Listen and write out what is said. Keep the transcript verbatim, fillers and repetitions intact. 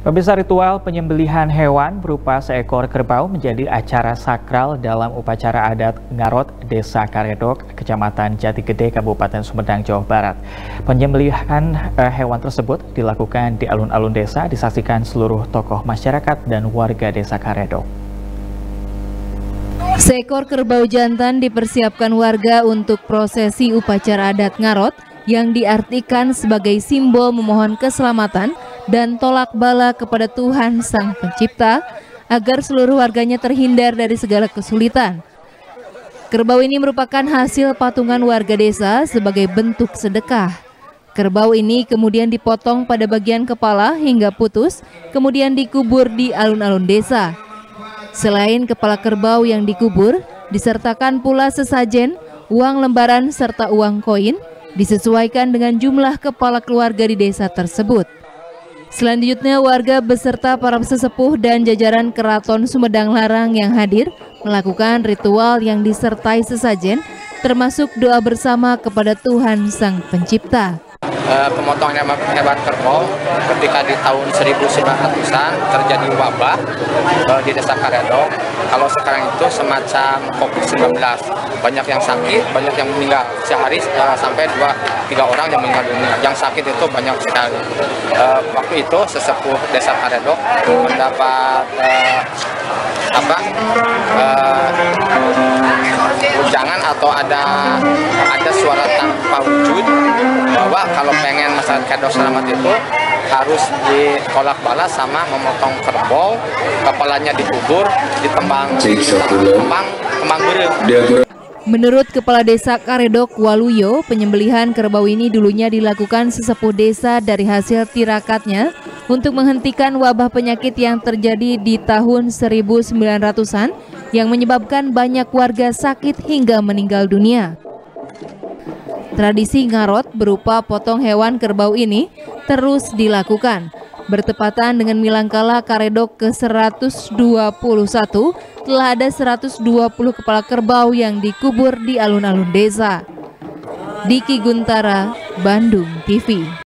Pemirsa, ritual penyembelihan hewan berupa seekor kerbau menjadi acara sakral dalam upacara adat Ngarot, Desa Karedok, Kecamatan Jatigede, Kabupaten Sumedang, Jawa Barat. Penyembelihan eh, hewan tersebut dilakukan di alun-alun desa, disaksikan seluruh tokoh masyarakat dan warga Desa Karedok. Seekor kerbau jantan dipersiapkan warga untuk prosesi upacara adat Ngarot yang diartikan sebagai simbol memohon keselamatan dan tolak bala kepada Tuhan Sang Pencipta agar seluruh warganya terhindar dari segala kesulitan. Kerbau ini merupakan hasil patungan warga desa sebagai bentuk sedekah. Kerbau ini kemudian dipotong pada bagian kepala hingga putus, kemudian dikubur di alun-alun desa. Selain kepala kerbau yang dikubur, disertakan pula sesajen, uang lembaran serta uang koin, disesuaikan dengan jumlah kepala keluarga di desa tersebut. Selanjutnya warga beserta para sesepuh dan jajaran Keraton Sumedang Larang yang hadir melakukan ritual yang disertai sesajen, termasuk doa bersama kepada Tuhan Sang Pencipta. Uh, pemotongan hewan kerbau ketika di tahun seribu sembilan ratusan terjadi wabah uh, di Desa Karedok. Kalau sekarang itu semacam covid sembilan belas, banyak yang sakit, banyak yang meninggal. Sehari uh, sampai dua tiga orang yang meninggal dunia. Yang sakit itu banyak sekali. Uh, waktu itu sesepuh Desa Karedok mendapat uh, apa uh, jangan atau ada ada suara tanpa wujud bahwa kalau pengen masyarakat Karedok selamat itu harus ditolak balas sama memotong kerbau, kepalanya dikubur, ditembang, ditembang kembang berem. Menurut Kepala Desa Karedok Waluyo, penyembelihan kerbau ini dulunya dilakukan sesepuh desa dari hasil tirakatnya untuk menghentikan wabah penyakit yang terjadi di tahun seribu sembilan ratusan yang menyebabkan banyak warga sakit hingga meninggal dunia. Tradisi Ngarot berupa potong hewan kerbau ini terus dilakukan. Bertepatan dengan Milangkala Karedok ke seratus dua puluh satu, telah ada seratus dua puluh kepala kerbau yang dikubur di alun-alun desa. Diki Guntara, Bandung T V.